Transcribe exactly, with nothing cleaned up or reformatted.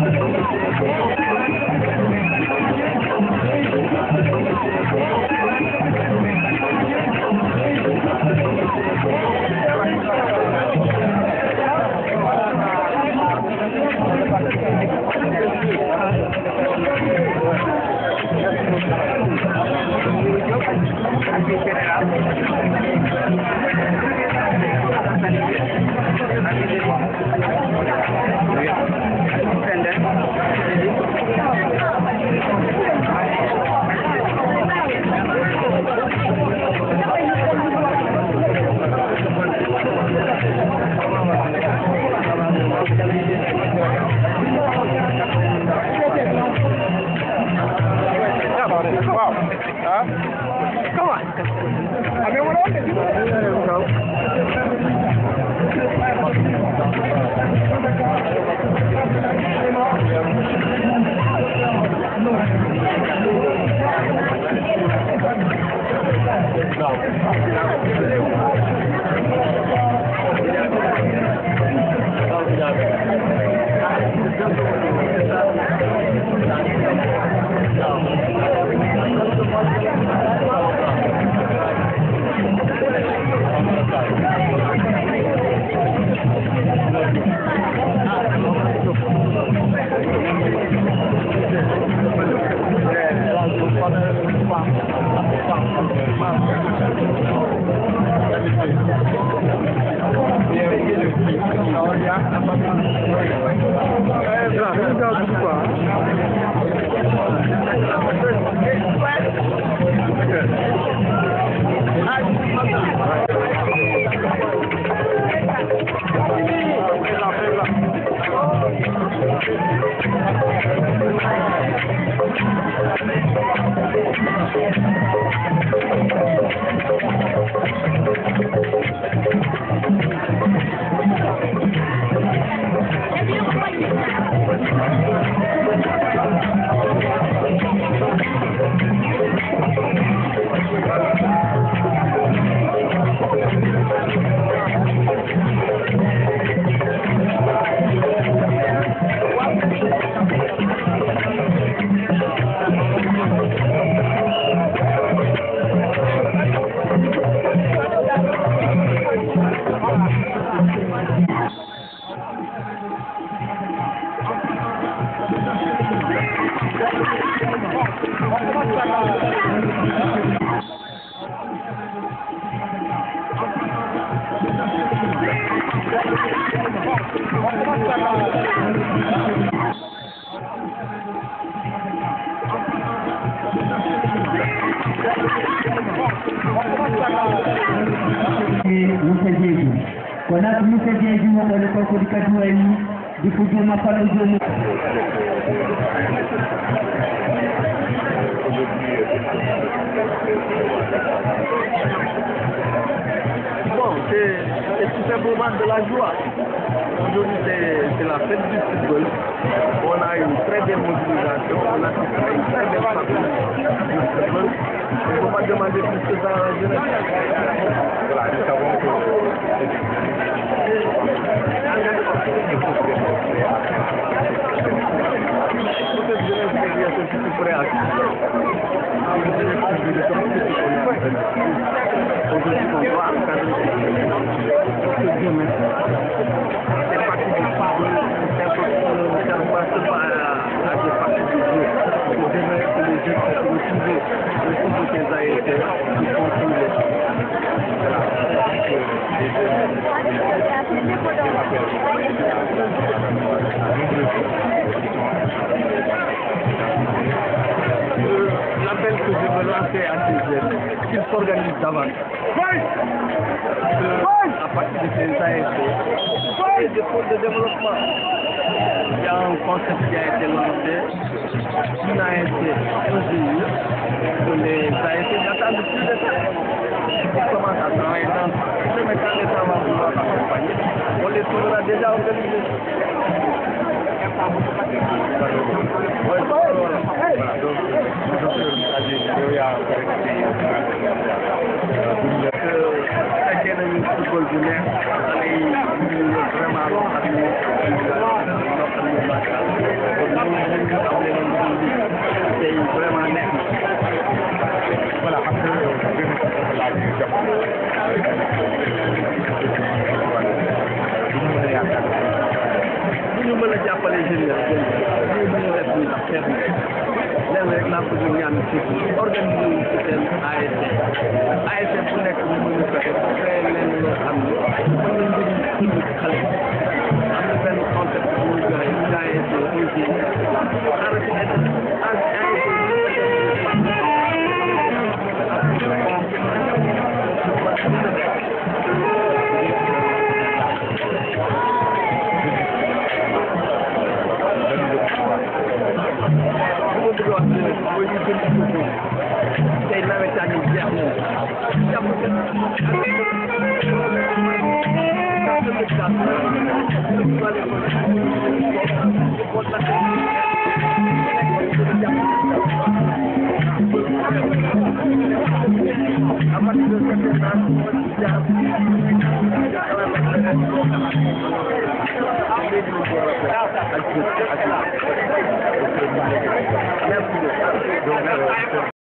Wow. Huh? Come on. I mean, what else did you do? There we go. Wana tumise jeju mo ko ko ko dikaju ni di fuju ma palo jomu Bon, c'est tout simplement de la joie. Aujourd'hui, c'est la fête du football. On a une très belle mobilisation, on a une très belle partie du football. On va demander plus que ça à la jeunesse. Voilà, nous savons que cette jeunesse qui est surtout prêt à aujourd'hui, on doit encadrer cette jeunesse. C'est parti du football, c'est important, ça ne passe pas à des parties du jeu. Il faut développer que les jeunes puissent retrouver le football qu'ils ont été, ils font tous les choses. L'appel que je veux lancer à ces jeunes, qu'ils s'organisent davantage. À partir de ces A S C, des pôles de développement. Il y a un concept qui a été lancé, une A S C, un G I E, que les A S C n'attendent plus de ça. Ils commencent à travailler dans le métier de travail pour accompagner. On les trouvera déjà organisés. fekkee nañu football bu neex xale yi ñu vraiment loo xam ne loo xam ne macha allah bi tey vraiment neex na. voilà xam nga yow gën a laaj ñu jox du ñu mën a yaakaar bu ñu mën a jàppale jeunes yi rek ñu mën a def ñu ndax xeex na lenn rek laa bëgg ñaan surtout organiser wu ci seen A S C A S C bu nekk ñu mën a fexe ba créer leen loo xam ne mën na njëriñ suñu xale am na benn concept bu ñu joxe une A S C aussi xaaral ci A S tey nawetaan yi jeex na jàpp Merci.